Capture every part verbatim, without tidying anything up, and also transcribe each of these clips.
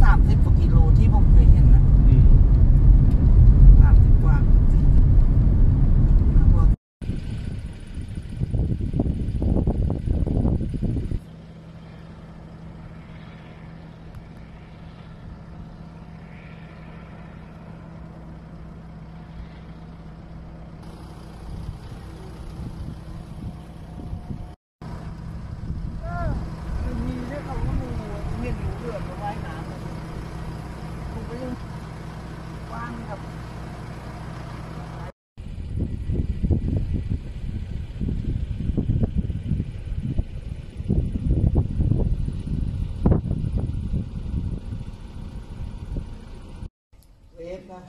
ามสิบกว่ากิโลที่ผมเคยเห็นนะสามสิบกว่าสี่สิบนะ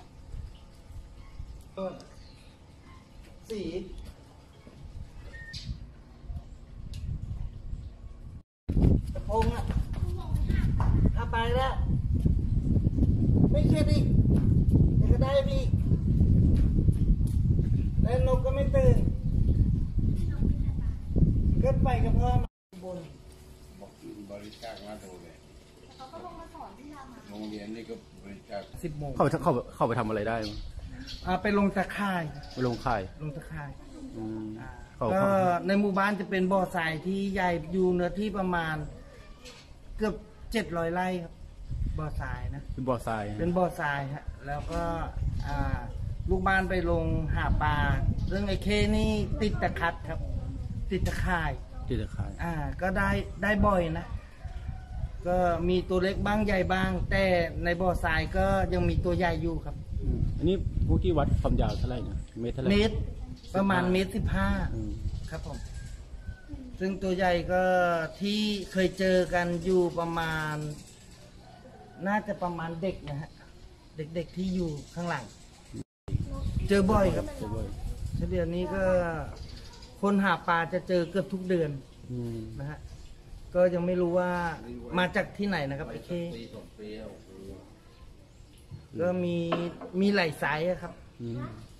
สีกระพงอ่ะเอาไปแล้วไม่เครียดอีกเดี๋ยวก็ได้พี่แล้วนกก็ไม่ตื่นก็ไปกับพ่อมาบนบอกบริจาคมาโทรเลยเขาก็ลงมาสอนที่ทำโรงเรียนนี่ก็บริจาคสิบโมงเข้าไปเข้าเข้าไปทำอะไรได้อ่าไปลงตะข่ายไปลงข่ายลงตะข่ายก็ในหมู่บ้านจะเป็นบ่อทรายที่ใหญ่อยู่เนื้อที่ประมาณเกือบเจ็ดร้อยไร่ครับบ่อทรายนะเป็นบ่อทรายเป็นบ่อทรายฮะแล้วก็อ่าลูกบ้านไปลงหาปลาเรื่องไอ้เคนี่ติดตะคัดครับติดตะข่ายติดตะข่ายอ่าก็ได้ได้บ่อยนะก็มีตัวเล็กบ้างใหญ่บ้างแต่ในบ่อทรายก็ยังมีตัวใหญ่อยู่ครับอันนี้ผู้ที่วัดความยาวเท่าไหร่นะเมตรเท่าไหร่เมตรประมาณเมตรสิบห้าครับผมซึ่งตัวใหญ่ก็ที่เคยเจอกันอยู่ประมาณน่าจะประมาณเด็กนะฮะเด็กๆที่อยู่ข้างหลังเจอบ่อยครับเฉลี่ยนี้ก็คนหาปลาจะเจอเกือบทุกเดือนนะฮะก็ยังไม่รู้ว่ามาจากที่ไหนนะครับไอ้เคก็มีมีหลายสายครับ